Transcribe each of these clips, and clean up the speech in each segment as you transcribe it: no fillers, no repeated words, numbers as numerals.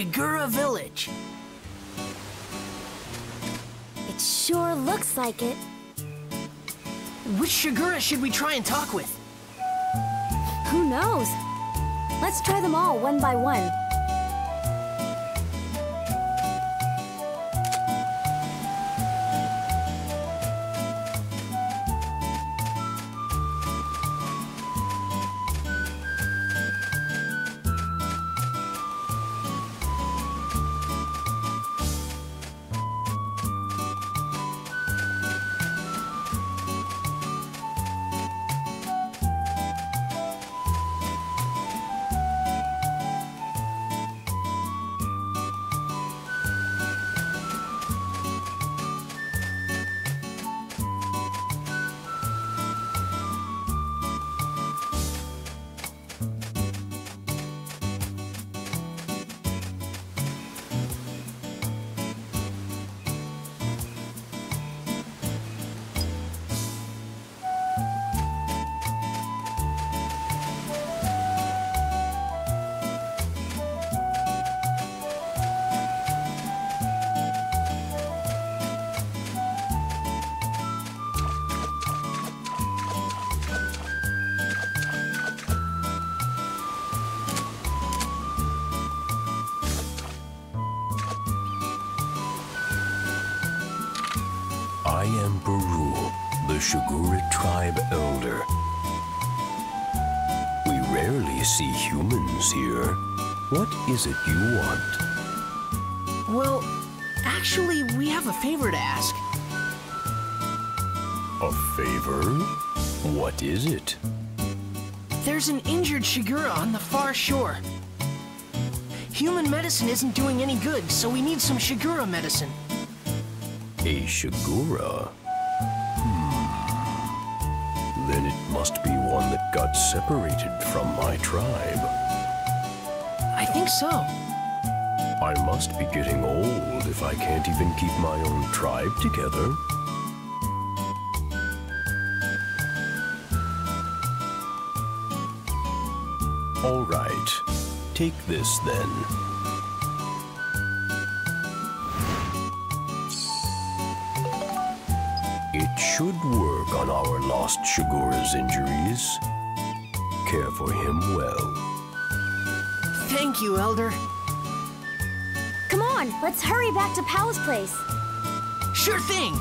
Shigura Village. It sure looks like it. Which Shigura should we try and talk with? Who knows? Let's try them all one by one. I am Baru, the Shigura tribe elder. We rarely see humans here. What is it you want? Well, actually, we have a favor to ask. A favor? What is it? There's an injured Shigura on the far shore. Human medicine isn't doing any good, so we need some Shigura medicine. A Shigura? Then it must be one that got separated from my tribe. I think so. I must be getting old if I can't even keep my own tribe together. All right, take this then. It should work on our lost Shigura's injuries. Care for him well. Thank you, Elder. Come on, let's hurry back to Pow's place. Sure thing!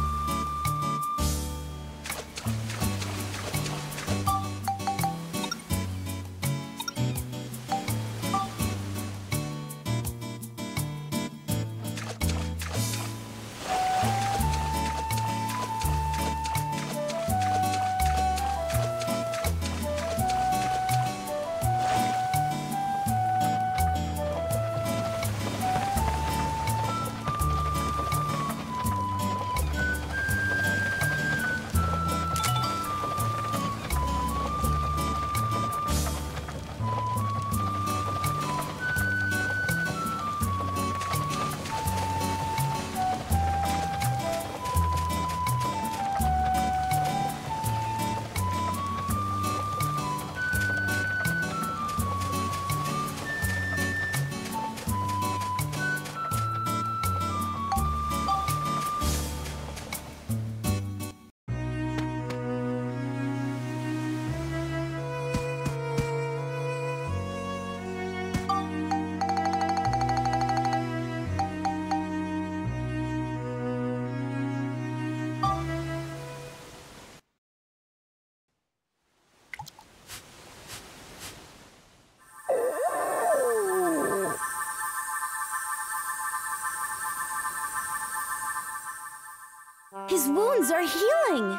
His wounds are healing!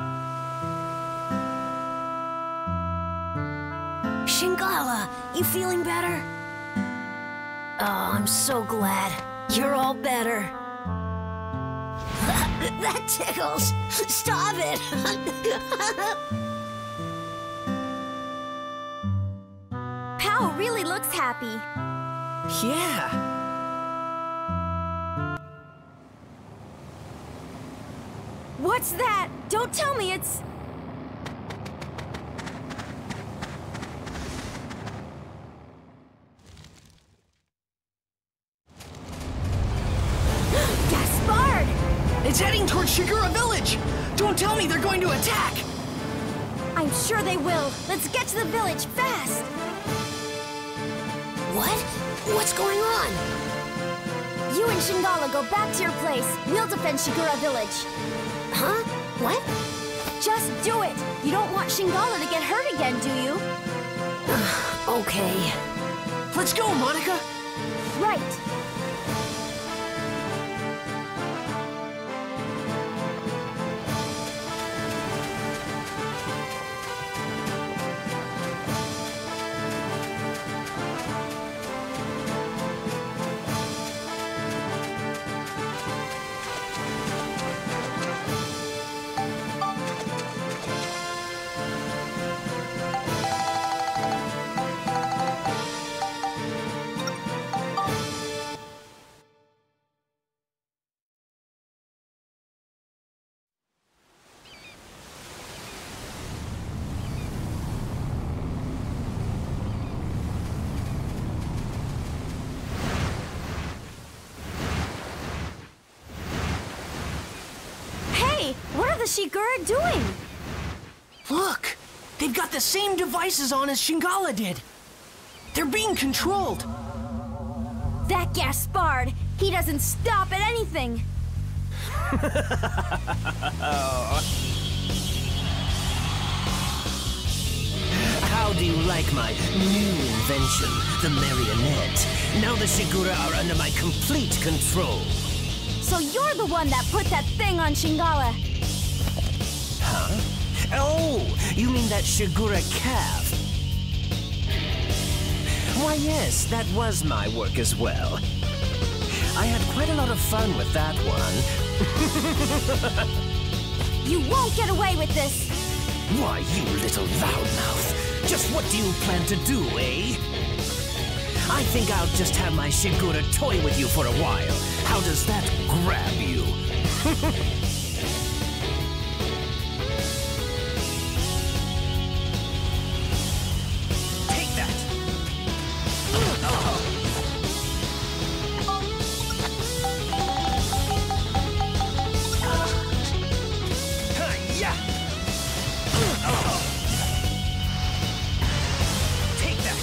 Shingala, you feeling better? Oh, I'm so glad. You're all better. That tickles! Stop it! Pow really looks happy. Yeah! What's that? Don't tell me it's... It's heading towards Shigura Village! Don't tell me they're going to attack! I'm sure they will. Let's get to the village fast! What? What's going on? You and Shingala go back to your place. We'll defend Shigura Village. Huh? What? Just do it! You don't want Shingala to get hurt again, do you? Okay. Let's go, Monica! Right. What are the Shigura doing? Look! They've got the same devices on as Shingala did! They're being controlled! That Gaspard! He doesn't stop at anything! How do you like my new invention, the marionette? Now the Shigura are under my complete control. So you're the one that put that thing on Shingala! Huh? Oh, you mean that Shigura calf? Why yes, that was my work as well. I had quite a lot of fun with that one. You won't get away with this! Why, you little loudmouth! Just what do you plan to do, eh? I think I'll just have my Shigura toy with you for a while. How does that grab you? Take that! Hi-ya! Take that!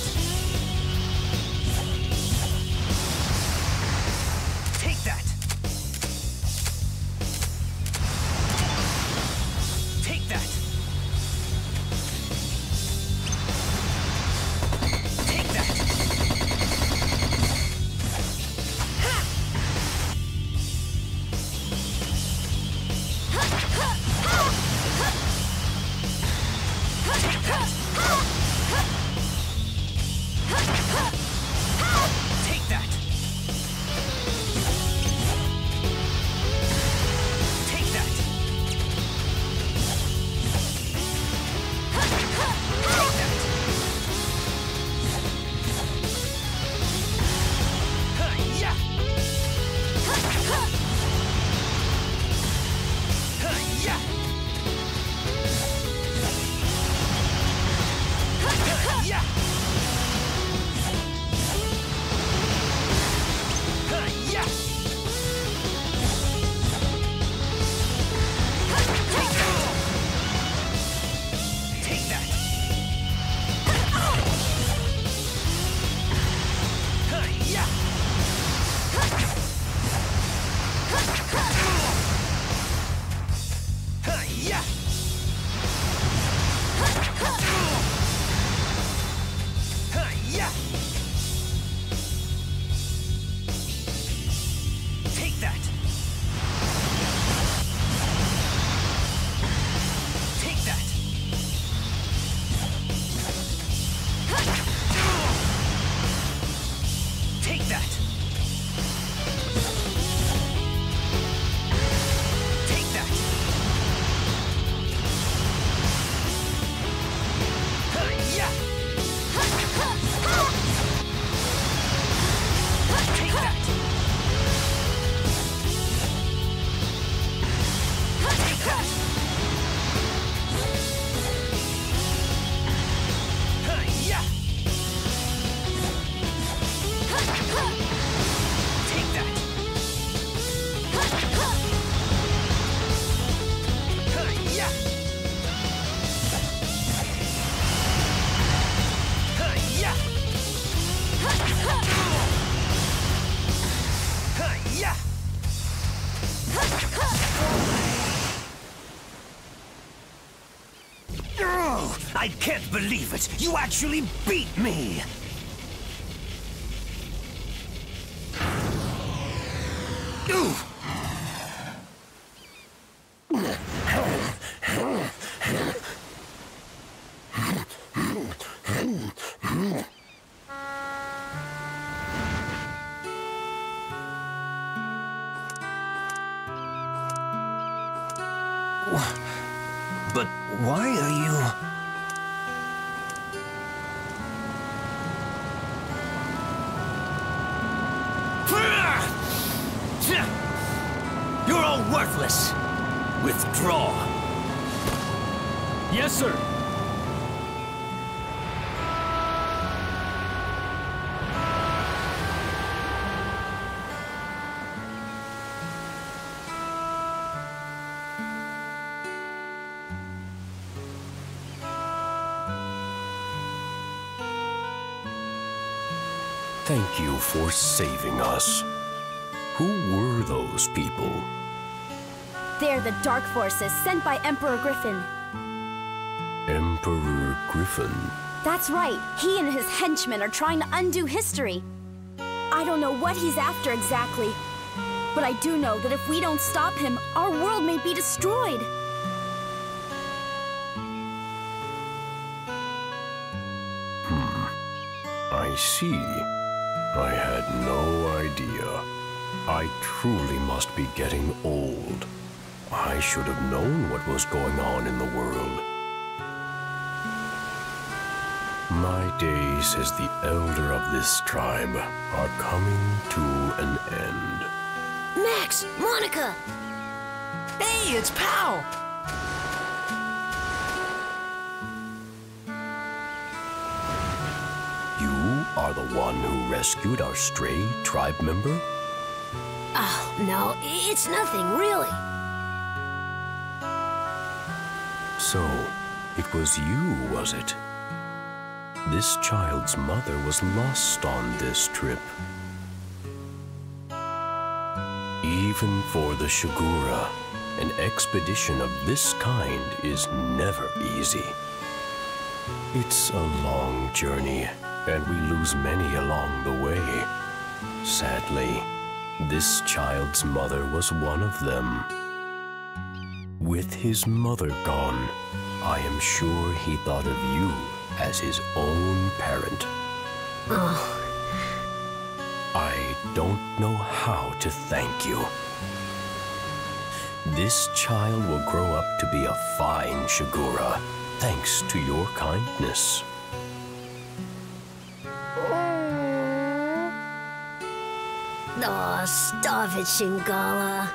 Take that! Take that! Take that! Take that! Take that! Hi-ya! Hi-ya! Hi-ya! Hi-ya! Take that! Hi-ya! Hi-ya! Hi-ya! Yeah! Oh, I can't believe it! You actually beat me! Ooh. But why are you... You're all worthless. Withdraw. Yes, sir. Thank you for saving us. Who were those people? They're the Dark Forces sent by Emperor Griffon. Emperor Griffon? That's right. He and his henchmen are trying to undo history. I don't know what he's after exactly, but I do know that if we don't stop him, our world may be destroyed. I see. I had no idea. I truly must be getting old. I should have known what was going on in the world. My days as the elder of this tribe are coming to an end. Max! Monica! Hey, it's Pow! You are the one who rescued our stray tribe member? Oh, no, it's nothing, really. So, it was you, was it? This child's mother was lost on this trip. Even for the Shigura, an expedition of this kind is never easy. It's a long journey, and we lose many along the way. Sadly, this child's mother was one of them. With his mother gone, I am sure he thought of you as his own parent. Oh. I don't know how to thank you. This child will grow up to be a fine Shigura, thanks to your kindness. Oh, stop it, Shingala.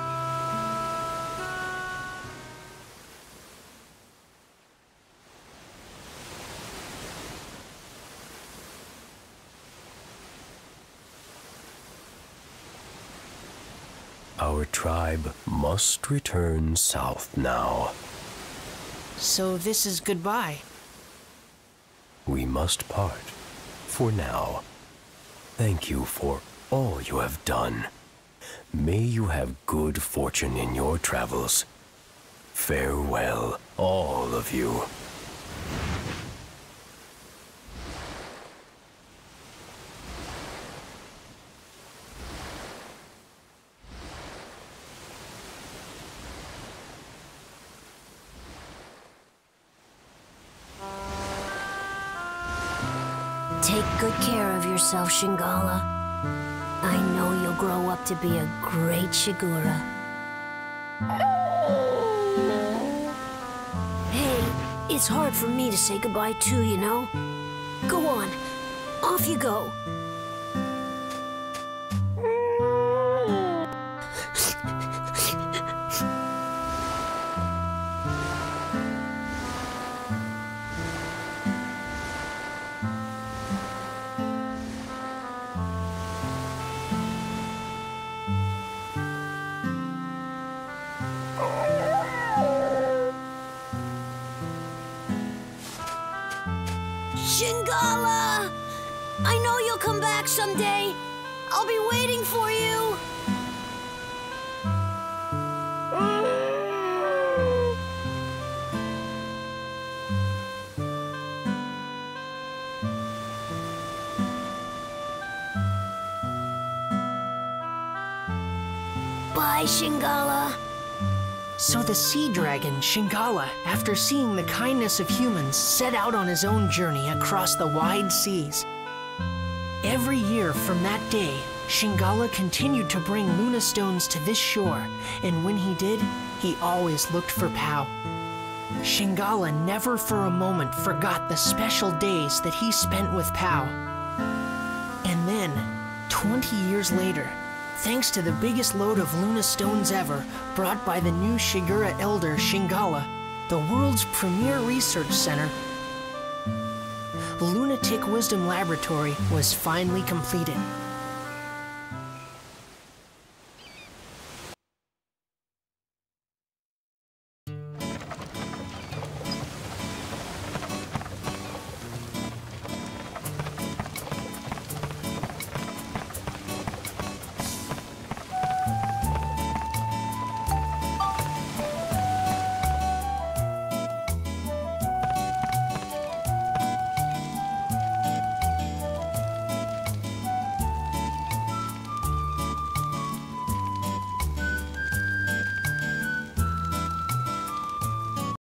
Our tribe must return south now. So this is goodbye. We must part, for now. Thank you for all you have done. May you have good fortune in your travels. Farewell, all of you. Take good care of yourself, Shingala. I know you'll grow up to be a great Shigura. Hey, it's hard for me to say goodbye too, you know? Go on. Off you go. Shingala! I know you'll come back someday. I'll be waiting for you. Bye, Shingala. So the sea dragon, Shingala, after seeing the kindness of humans, set out on his own journey across the wide seas. Every year from that day, Shingala continued to bring Luna stones to this shore, and when he did, he always looked for Pao. Shingala never for a moment forgot the special days that he spent with Pao. And then, 20 years later, thanks to the biggest load of Luna stones ever, brought by the new Shigura elder Shingala, the world's premier research center, Lunatic Wisdom Laboratory was finally completed.